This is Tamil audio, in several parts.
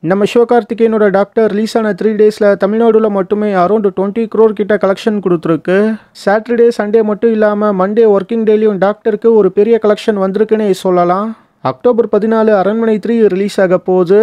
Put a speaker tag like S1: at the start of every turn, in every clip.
S1: நம்ம சிவகார்த்திகேயனோட டாக்டர் ரிலீஸ் ஆன 3 டேஸில் தமிழ்நாடுல மட்டுமே அரௌண்ட் 20 crore கிட்ட கலெக்ஷன் கொடுத்துருக்கு. சாட்டர்டே சண்டே மட்டும் இல்லாமல் மண்டே ஒர்க்கிங் டேலையும் டாக்டருக்கு ஒரு பெரிய கலெக்ஷன் வந்திருக்குன்னே சொல்லலாம். அக்டோபர் 14 அரண்மனை 3 ரிலீஸ் ஆக போகுது.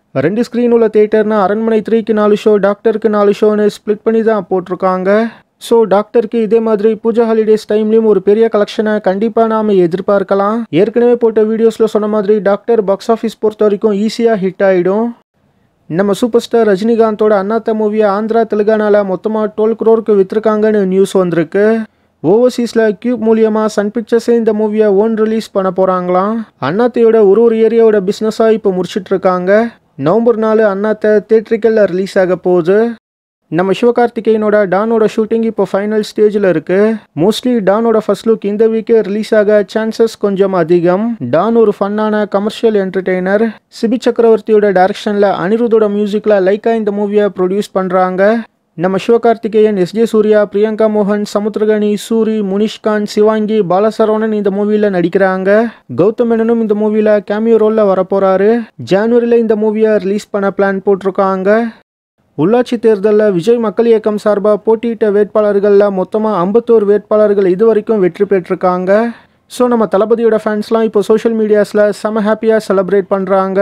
S1: 2 ஸ்க்ரீன் உள்ள தியேட்டர்னா அரண்மனை 3க்கு 4 ஷோ, டாக்டருக்கு 4 ஷோன்னு ஸ்ப்ளிட் பண்ணி தான் போட்டிருக்காங்க. ஸோ டாக்டருக்கு இதே மாதிரி பூஜா ஹாலிடேஸ் டைம்லையும் ஒரு பெரிய கலெக்ஷனை கண்டிப்பாக நாம் எதிர்பார்க்கலாம். ஏற்கனவே போட்ட வீடியோஸில் சொன்ன மாதிரி டாக்டர் பாக்ஸ் ஆஃபீஸ் பொறுத்த வரைக்கும் ஈஸியாக ஹிட் ஆகிடும். நம்ம சூப்பர் ஸ்டார் ரஜினிகாந்தோட அண்ணாத்த மூவியை ஆந்திரா தெலுங்கானால மொத்தமாக 12 crore விற்றுருக்காங்கன்னு நியூஸ் வந்திருக்கு. ஓவர்சீஸில் கியூப் மூலியமாக சன் பிக்சர்ஸே இந்த மூவியை ஓன் ரிலீஸ் பண்ண போகிறாங்களாம். அண்ணாத்தையோட ஒரு ஏரியாவோட பிஸ்னஸாக இப்போ முடிச்சிட்டு இருக்காங்க. நவம்பர் 4 அண்ணாத்தை தியேட்ரிக்கலில் ரிலீஸ் ஆக போகுது. நம்ம சிவகார்த்திகேயனோட டானோட ஷூட்டிங் இப்போ ஃபைனல் ஸ்டேஜில் இருக்கு. மோஸ்ட்லி டானோட ஃபர்ஸ்ட் லுக் இந்த வீக்கே ரிலீஸ் ஆக சான்சஸ் கொஞ்சம் அதிகம். டான் ஒரு ஃபன்னான கமர்ஷியல் என்டர்டெய்னர். சிபி சக்கரவர்த்தியோட டைரக்ஷனில் அனிருத்தோட மியூசிக்கில் லைக்கா இந்த மூவியை ப்ரொடியூஸ் பண்ணுறாங்க. நம்ம சிவகார்த்திகேயன், எஸ்ஜே சூர்யா, பிரியங்கா மோகன், சமுத்திரகனி, சூரி, முனிஷ்காந்த், சிவாங்கி, பாலசரவணன் இந்த மூவியில் நடிக்கிறாங்க. கௌதம் மேனனும் இந்த மூவியில் கேமியோ ரோலில் வரப்போறாரு. ஜனவரியில் இந்த மூவியை ரிலீஸ் பண்ண பிளான் போட்டிருக்காங்க. உள்ளாட்சி தேர்தலில் விஜய் மக்கள் இயக்கம் சார்பாக போட்டியிட்ட வேட்பாளர்களில் மொத்தமாக 51 வேட்பாளர்கள் இது வரைக்கும் வெற்றி பெற்றிருக்காங்க. ஸோ நம்ம தளபதியோட ஃபேன்ஸ்லாம் இப்போ சோஷியல் மீடியாஸில் செம ஹாப்பியாக செலிப்ரேட் பண்ணுறாங்க.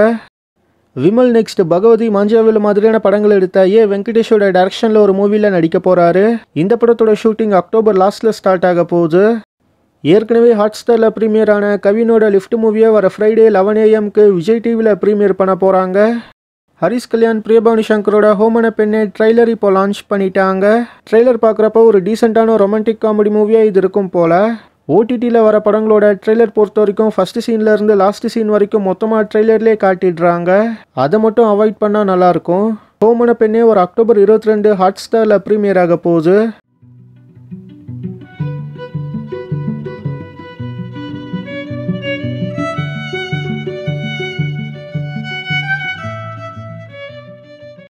S1: விமல் நெக்ஸ்ட் பகவதி, மாஞ்சாவில் மாதிரியான படங்கள் எடுத்த வெங்கடேஷோட டைரக்ஷனில் ஒரு மூவியில் நடிக்க போகிறாரு. இந்த படத்தோட ஷூட்டிங் அக்டோபர் லாஸ்ட்டில் ஸ்டார்ட் ஆக போகுது. ஏற்கனவே ஹாட்ஸ்டாரில் ப்ரீமியரான கவினோட லிஃப்ட் மூவியை வர ஃப்ரைடே 11 AM விஜய் டிவியில் ப்ரீமியர் பண்ண போகிறாங்க. ஹரிஷ் கல்யாண், பிரியபானி சங்கரோட ஹோமன பெண்ணே ட்ரைலர் இப்போ லான்ச் பண்ணிட்டாங்க. ட்ரைலர் பார்க்குறப்ப ஒரு டீசெண்டான ரொமான்டிக் காமெடி மூவியாக இது இருக்கும் போல். ஓடிடியில் வர படங்களோட ட்ரெய்லர் பொறுத்த வரைக்கும் ஃபர்ஸ்ட் சீன்லேருந்து லாஸ்ட் சீன் வரைக்கும் மொத்தமாக ட்ரெய்லர்லேயே காட்டிடுறாங்க. அதை மட்டும் அவாய்ட் பண்ணால் நல்லாயிருக்கும். ஹோமன பெண்ணே ஒரு அக்டோபர் 22 ஹாட்ஸ்டாரில் ப்ரீமியர் ஆக போகுது.